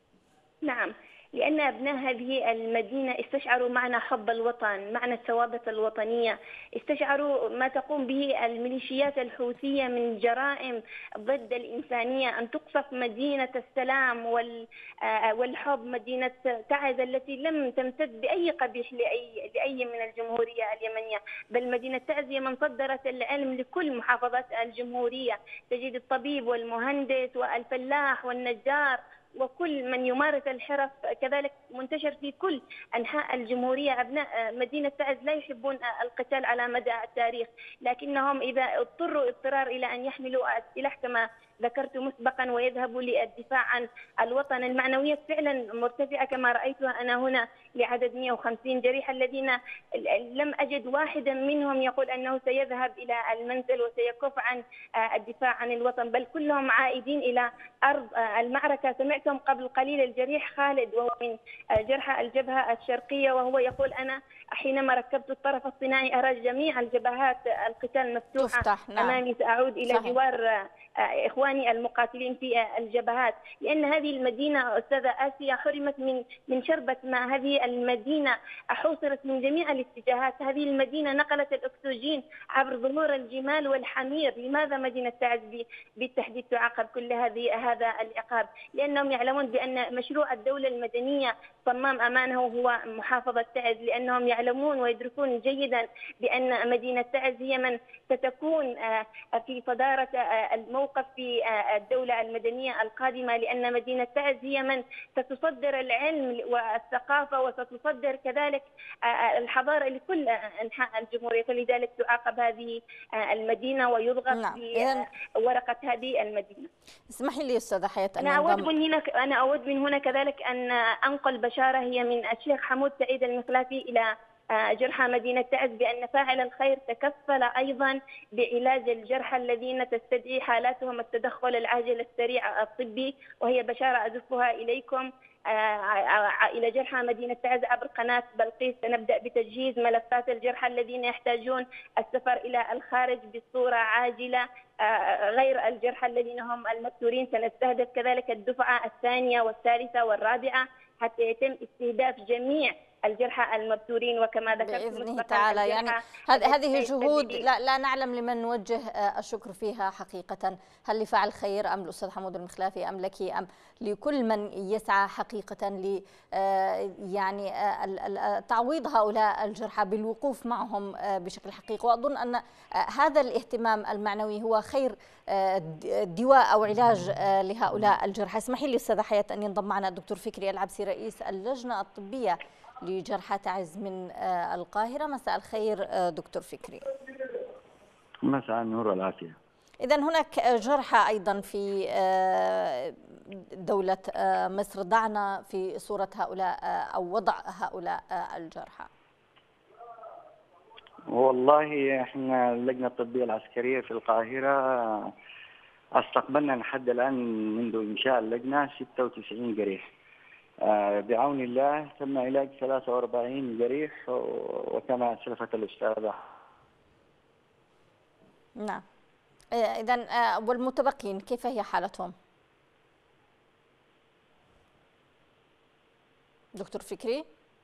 نعم، لأن أبناء هذه المدينة استشعروا معنى حب الوطن، معنى الثوابت الوطنية، استشعروا ما تقوم به الميليشيات الحوثية من جرائم ضد الإنسانية، أن تقصف مدينة السلام والحب، مدينة تعز التي لم تمتد بأي قبيح لأي, لأي من الجمهورية اليمنية، بل مدينة تعز هي من صدرت العلم لكل محافظات الجمهورية. تجد الطبيب والمهندس والفلاح والنجار وكل من يمارس الحرف كذلك منتشر في كل أنحاء الجمهورية. أبناء مدينة تعز لا يحبون القتال على مدى التاريخ، لكنهم إذا اضطروا اضطرار إلى أن يحملوا السلاح كما ذكرت مسبقا ويذهبوا للدفاع عن الوطن، المعنويات فعلا مرتفعة كما رأيتها أنا هنا لعدد مئة وخمسين جريح الذين لم أجد واحدا منهم يقول أنه سيذهب إلى المنزل وسيكف عن الدفاع عن الوطن، بل كلهم عائدين إلى أرض المعركة. سمعتم قبل قليل الجريح خالد وهو من جرحى الجبهة الشرقية وهو يقول أنا حينما ركبت الطرف الصناعي أرى جميع الجبهات القتال مفتوحة تفتح. نعم. أمامي، سأعود إلى صحيح. جوار إخواني المقاتلين في الجبهات، لأن هذه المدينة أستاذة آسيا حرمت من من شربة ماء. هذه المدينة حوصرت من جميع الاتجاهات. هذه المدينة نقلت الأكسجين عبر ظهور الجمال والحمير. لماذا مدينة تعز بالتحديد تعاقب كل هذه هذا العقاب؟ لأنهم يعلمون بأن مشروع الدولة المدنية صمام أمانه هو محافظة تعز، لأنهم يعلمون ويدركون جيدا بأن مدينة تعز هي من ستكون في صدارة الموقف في الدولة المدنية القادمة، لأن مدينة تعز هي من ستصدر العلم والثقافة وستصدر كذلك الحضارة لكل أنحاء الجمهورية، فلذلك تعاقب هذه المدينة ويضغط نعم. بورقة هذه المدينة. اسمحي لي أستاذة حياة أن أنا أود من هنا أنا أود من هنا كذلك أن أنقل بشارة هي من الشيخ حمود سعيد المخلافي إلى جرحى مدينة تعز بأن فاعل الخير تكفل أيضا بعلاج الجرحى الذين تستدعي حالاتهم التدخل العاجل السريع الطبي، وهي بشارة أزفها إليكم إلى جرحى مدينة تعز عبر قناة بلقيس. سنبدأ بتجهيز ملفات الجرحى الذين يحتاجون السفر إلى الخارج بصورة عاجلة، غير الجرحى الذين هم المبتورين. سنستهدف كذلك الدفعة الثانية والثالثة والرابعة حتى يتم استهداف جميع الجرحى المبتورين. وكما ذكرت بإذنه تعالى، يعني هذه جهود لا, لا نعلم لمن نوجه الشكر فيها حقيقة، هل لفاعل خير أم الأستاذ حمود المخلافي أم لك أم لكل من يسعى حقيقة ل يعني تعويض هؤلاء الجرحى بالوقوف معهم بشكل حقيقي. وأظن أن هذا الاهتمام المعنوي هو خير دواء أو علاج لهؤلاء الجرحى. اسمحي لي أستاذة حياة أن ينضم معنا الدكتور فكري العبسي رئيس اللجنة الطبية لجرحى تعز من القاهرة. مساء الخير دكتور فكري. مساء النور والعافية. إذن هناك جرحى أيضا في دولة مصر، ضعنا في صورة هؤلاء أو وضع هؤلاء الجرحى. والله احنا اللجنة الطبية العسكرية في القاهرة استقبلنا لحد الآن منذ إنشاء اللجنة ستة وتسعين جريح. بعون الله تم علاج ثلاثة وأربعين جريح، وكما أسلفت الأستاذة. نعم. إذن والمتبقين كيف هي حالتهم؟ دكتور فكري؟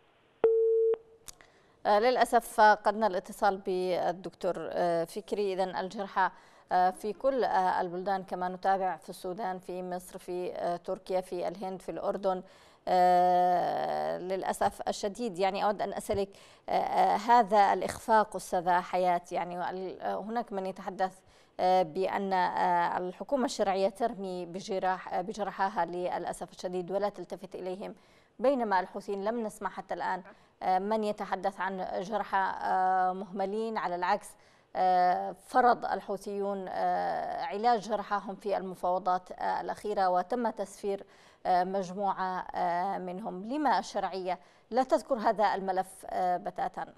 للأسف فقدنا الاتصال بالدكتور فكري. إذن الجرحى في كل البلدان، كما نتابع في السودان، في مصر، في تركيا، في الهند، في الأردن. آه للأسف الشديد. يعني أود أن أسألك آه هذا الإخفاق أستاذة حياة، يعني هناك من يتحدث آه بأن آه الحكومة الشرعية ترمي بجراح بجرحاها للأسف الشديد ولا تلتفت إليهم، بينما الحوثيين لم نسمع حتى الآن آه من يتحدث عن جرحى آه مهملين. على العكس آه فرض الحوثيون آه علاج جرحاهم في المفاوضات آه الأخيرة، وتم تسفير مجموعة منهم. لما الشرعية لا تذكر هذا الملف بتاتا؟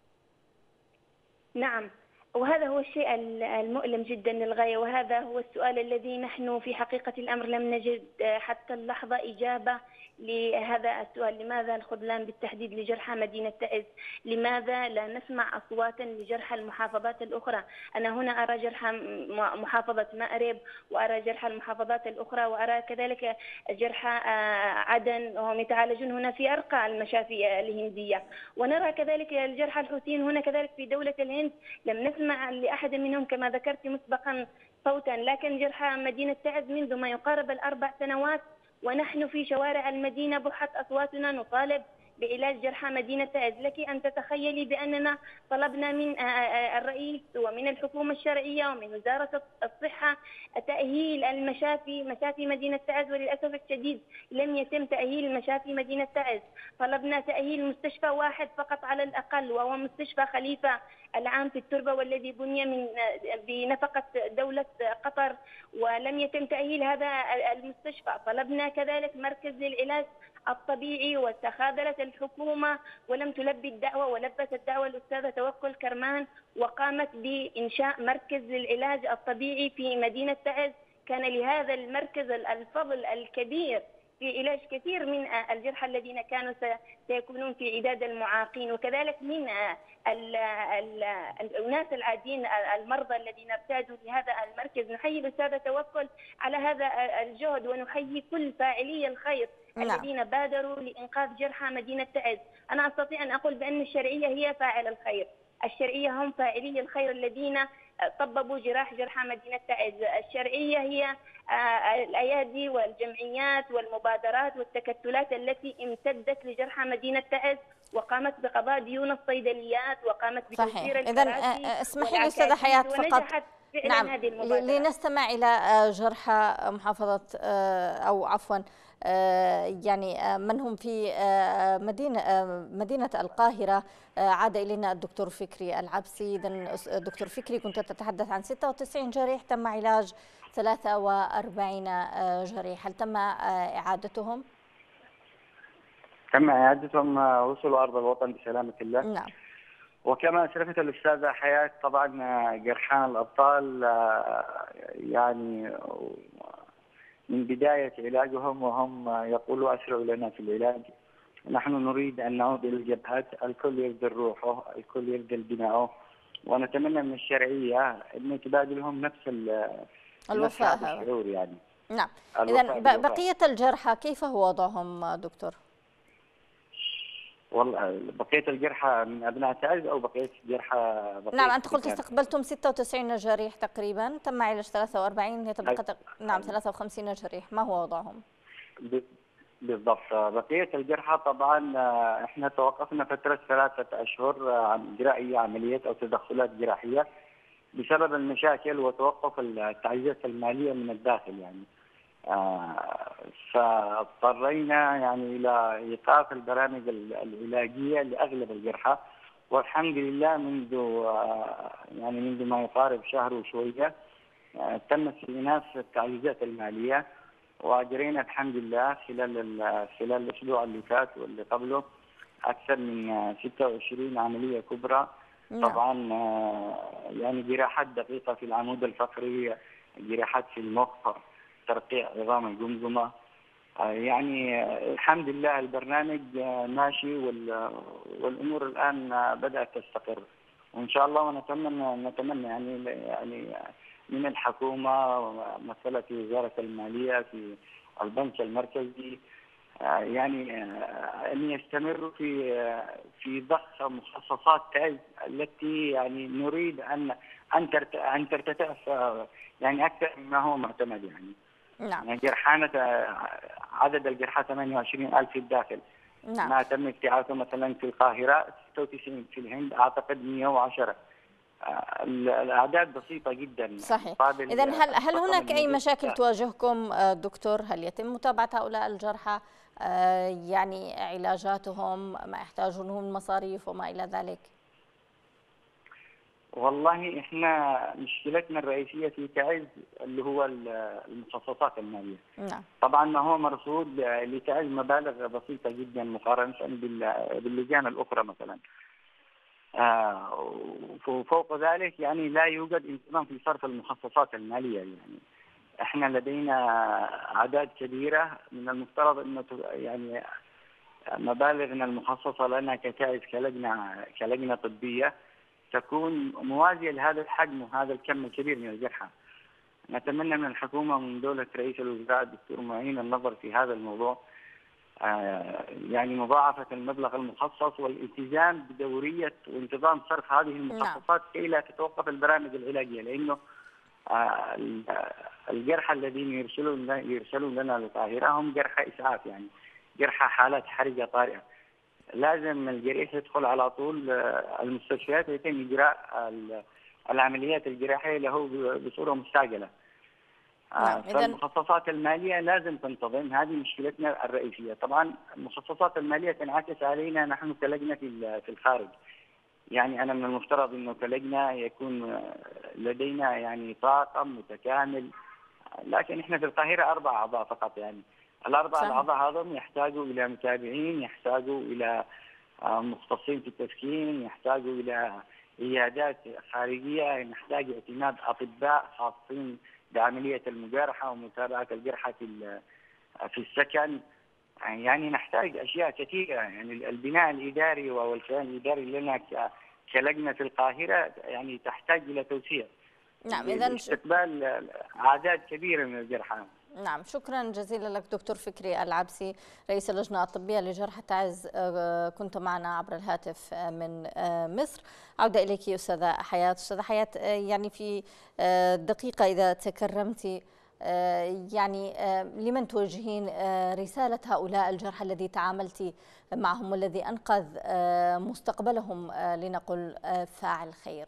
نعم، وهذا هو الشيء المؤلم جدا للغاية، وهذا هو السؤال الذي نحن في حقيقة الأمر لم نجد حتى اللحظة إجابة لهذا السؤال. لماذا الخذلان بالتحديد لجرحى مدينة تعز؟ لماذا لا نسمع أصواتا لجرحى المحافظات الأخرى؟ أنا هنا أرى جرحى محافظة مأرب، وأرى جرحى المحافظات الأخرى، وأرى كذلك جرحى عدن وهم يتعالجون هنا في أرقى المشافي الهندية، ونرى كذلك الجرحى الحوثيين هنا كذلك في دولة الهند. لم نسمع لأحد منهم كما ذكرت مسبقا صوتا، لكن جرحى مدينة تعز منذ ما يقارب الأربع سنوات ونحن في شوارع المدينة بحت أصواتنا نطالب بعلاج جرحى مدينة تعز. لك أن تتخيلي بأننا طلبنا من الرئيس ومن الحكومة الشرعية ومن وزارة الصحة تأهيل المشافي مشافي مدينة تعز، وللأسف الشديد لم يتم تأهيل مشافي مدينة تعز. طلبنا تأهيل مستشفى واحد فقط على الأقل، وهو مستشفى خليفة العام في التربة، والذي بني من بنفقة دولة قطر، ولم يتم تأهيل هذا المستشفى. طلبنا كذلك مركز للعلاج الطبيعي، وتخاذلت الحكومة ولم تلبي الدعوة، ولبت الدعوة الأستاذة توكل كرمان وقامت بإنشاء مركز للعلاج الطبيعي في مدينة تعز. كان لهذا المركز الفضل الكبير في علاج كثير من الجرحى الذين كانوا سيكونون في عداد المعاقين، وكذلك من الناس العاديين المرضى الذين ارتادوا لهذا المركز. نحيي الأستاذة توكل على هذا الجهد، ونحيي كل فاعلي الخير نعم. الذين بادروا لإنقاذ جرحى مدينة تعز. أنا أستطيع أن أقول بأن الشرعية هي فاعل الخير، الشرعية هم فاعلي الخير الذين طببوا جراح جرحى مدينة تعز. الشرعية هي الأيادي والجمعيات والمبادرات والتكتلات التي امتدت لجرحى مدينة تعز، وقامت بقضاء ديون الصيدليات، وقامت بتوفير الكراسي. إذن اسمحي لي أستاذة حياة فقط نعم لنستمع إلى جرحى محافظة أو عفوا يعني من هم في مدينة مدينة القاهرة. عاد إلينا الدكتور فكري العبسي. إذن دكتور فكري، كنت تتحدث عن ستة وتسعين جريح تم علاج ثلاثة وأربعين جريح، هل تم إعادتهم؟ تم إعادتهم، وصلوا أرض الوطن بسلامة الله. نعم. وكما أسلفت الأستاذة حياة، طبعا جرحان الأبطال يعني من بداية علاجهم وهم يقولوا أسرعوا لنا في العلاج. نحن نريد أن نعود إلى الجبهات، الكل يبذل روحه، الكل يبذل بناءه، ونتمنى من الشرعية أن تبادلهم نفس الوفاء هذا الشعور يعني. نعم. إذا بقية الجرحى كيف هو وضعهم دكتور؟ والله بقية الجرحى من أبناء تعز أو بقية جرحى بقية نعم، أنت قلت استقبلتم ستة وتسعين جريح تقريبا، تم علاج ثلاثة وأربعين، يتبقى تق... نعم ثلاثة وخمسين جريح، ما هو وضعهم؟ بالضبط. بقية الجرحى طبعا احنا توقفنا فترة ثلاثة أشهر عن إجراء أي عمليات أو تدخلات جراحية بسبب المشاكل وتوقف التعزيزات المالية من الداخل يعني. آه فاضطرينا يعني إلى إيقاف البرامج العلاجية لأغلب الجرحى، والحمد لله منذ آه يعني منذ ما يقارب شهر وشوية آه تم استئناف التعزيزات المالية، وأجرينا الحمد لله خلال خلال الأسبوع اللي فات واللي قبله أكثر من ستة وعشرين عملية كبرى. طبعا آه يعني جراحات دقيقة في العمود الفقري، جراحات في المخ، ترقيع عظام الجمجمة. يعني الحمد لله البرنامج ماشي والأمور الآن بدأت تستقر وإن شاء الله، ونتمنى نتمنى يعني يعني من الحكومة ومثلة وزارة المالية في البنك المركزي يعني أن يستمروا في في ضخ مخصصات تعز التي يعني نريد أن أن ترتفع يعني أكثر مما هو معتمد يعني. نعم. يعني جرحانة عدد الجرحى ثمانية وعشرين ألف في الداخل. نعم. ما تم ابتعاثه مثلا في القاهرة ستة وتسعين، في الهند أعتقد مئة وعشرة. الأعداد بسيطة جدا. صحيح. إذا هل هل هناك أي مشاكل تواجهكم دكتور؟ هل يتم متابعة هؤلاء الجرحى يعني علاجاتهم، ما يحتاجونه من مصاريف وما إلى ذلك؟ والله احنا مشكلتنا الرئيسيه في تعز اللي هو المخصصات الماليه. نعم. طبعا ما هو مرصود لتعز مبالغ بسيطه جدا مقارنه باللجان الاخرى مثلا. آه وفوق ذلك يعني لا يوجد انتظام في صرف المخصصات الماليه يعني. احنا لدينا اعداد كبيره، من المفترض انه يعني مبالغنا المخصصه لنا كتعز كلجنه كلجنه طبيه تكون موازية لهذا الحجم وهذا الكم الكبير من الجرحى. نتمنى من الحكومة ومن دولة رئيس الوزراء الدكتور معين النظر في هذا الموضوع، آه يعني مضاعفة المبلغ المخصص والالتزام بدورية وانتظام صرف هذه المخصصات كي لا تتوقف البرامج العلاجية، لأنه آه الجرحى الذين يرسلون يرسلون لنا للقاهرة هم جرحى إسعاف يعني، جرحى حالات حرجة طارئة. لازم الجريح يدخل على طول المستشفيات ويتم إجراء العمليات الجراحية له بصورة مستعجلة. نعم. فالمخصصات المالية لازم تنتظم، هذه مشكلتنا الرئيسية. طبعا المخصصات المالية تنعكس علينا نحن كلجنة في الخارج. يعني أنا من المفترض أنه كلجنة يكون لدينا يعني طاقم متكامل، لكن إحنا في القاهرة أربع أعضاء فقط يعني. الأربعة الأعضاء هذول يحتاجوا إلى متابعين، يحتاجوا إلى مختصين في التسكين، يحتاجوا إلى عيادات خارجية، نحتاج اعتماد أطباء خاصين بعملية المجارحة ومتابعة الجرحى في في السكن. يعني نحتاج أشياء كثيرة يعني. البناء الإداري والكيان الإداري لنا كلجنة في القاهرة يعني تحتاج إلى توسيع. نعم. إذا استقبال أعداد كبيرة من الجرحى. نعم، شكرا جزيلا لك دكتور فكري العبسي رئيس اللجنة الطبية لجرحى تعز، كنت معنا عبر الهاتف من مصر. عودة إليك أستاذة حياة. أستاذة حياة، يعني في دقيقة إذا تكرمتي، يعني لمن توجهين رسالة هؤلاء الجرحى الذي تعاملتي معهم والذي أنقذ مستقبلهم لنقل فاعل خير؟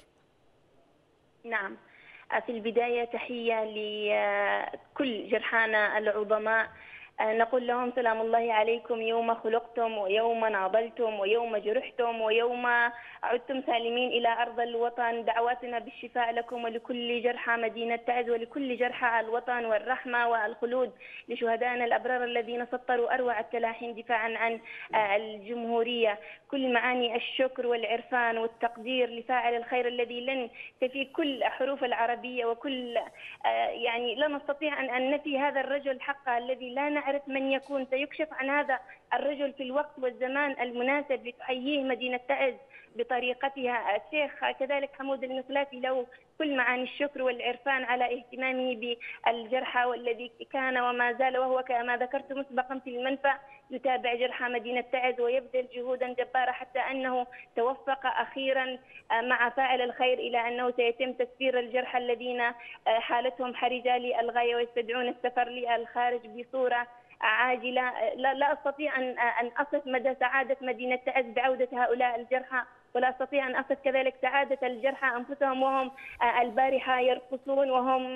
نعم، في البداية تحية لكل جرحانا العظماء نقول لهم سلام الله عليكم يوم خلقتم ويوم ناضلتم ويوم جرحتم ويوم عدتم سالمين إلى أرض الوطن. دعواتنا بالشفاء لكم ولكل جرحى مدينة تعز ولكل جرحى الوطن، والرحمة والخلود لشهدائنا الأبرار الذين سطروا أروع التلاحين دفاعا عن الجمهورية. كل معاني الشكر والعرفان والتقدير لفاعل الخير الذي لن تفي كل حروف العربية، وكل يعني لا نستطيع أن نفي هذا الرجل حقه الذي لا نعرف من يكون. سيكشف عن هذا الرجل في الوقت والزمان المناسب لتحييه مدينة تعز بطريقتها. الشيخ كذلك حمود المخلافي له كل معاني الشكر والعرفان على اهتمامه بالجرحى، والذي كان وما زال وهو كما ذكرت مسبقا في المنفى يتابع جرحى مدينة تعز ويبذل جهودا جبارة، حتى أنه توفق أخيرا مع فاعل الخير إلى أنه سيتم تسفير الجرحى الذين حالتهم حرجة للغاية ويستدعون السفر للخارج بصورة عاجلة. لا, لا أستطيع أن أن أصف مدى سعادة مدينة تعز بعودة هؤلاء الجرحى، ولا أستطيع أن أصف كذلك سعادة الجرحى أنفسهم وهم البارحة يرقصون وهم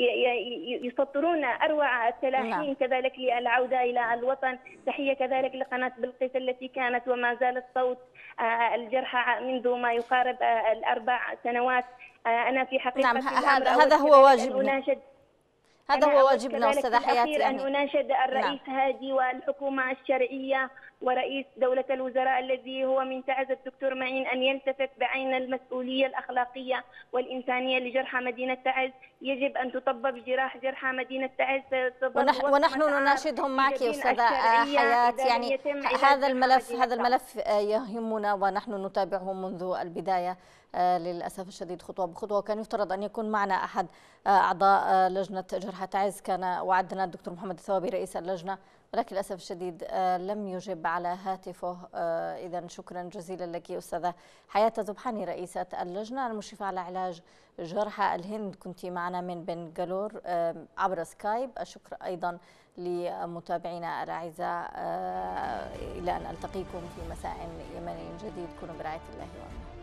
يسطرون أروع التلاحين كذلك للعودة إلى الوطن. تحية كذلك لقناة بلقيس التي كانت وما زالت صوت الجرحى منذ ما يقارب الأربع سنوات. أنا في حقيقة نعم هذا هو واجبنا، هذا هو واجبنا أستاذة حياتي. يعني. أن أناشد الرئيس نعم. هادي والحكومة الشرعية ورئيس دولة الوزراء الذي هو من تعز الدكتور معين أن يلتفت بعين المسؤولية الأخلاقية والإنسانية لجرحى مدينة تعز. يجب أن تطبب جراح جرحى مدينة تعز. ونحن, ونحن نناشدهم معك يا أستاذة حياة. يعني هذا الملف هذا الملف يهمنا ونحن نتابعه منذ البداية. آه للأسف الشديد خطوة بخطوة، وكان يفترض أن يكون معنا أحد آه أعضاء آه لجنة جرحى تعز، كان وعدنا الدكتور محمد الثوابي رئيس اللجنة، ولكن للأسف الشديد آه لم يجب على هاتفه. آه إذا شكرا جزيلا لك أستاذة حياة زبحاني رئيسة اللجنة المشرفة على علاج جرحى الهند، كنت معنا من بنغالور آه عبر سكايب. الشكر أيضا لمتابعينا الأعزاء، آه إلى أن ألتقيكم في مساء يمني جديد. كونوا برعاية الله وأمنه.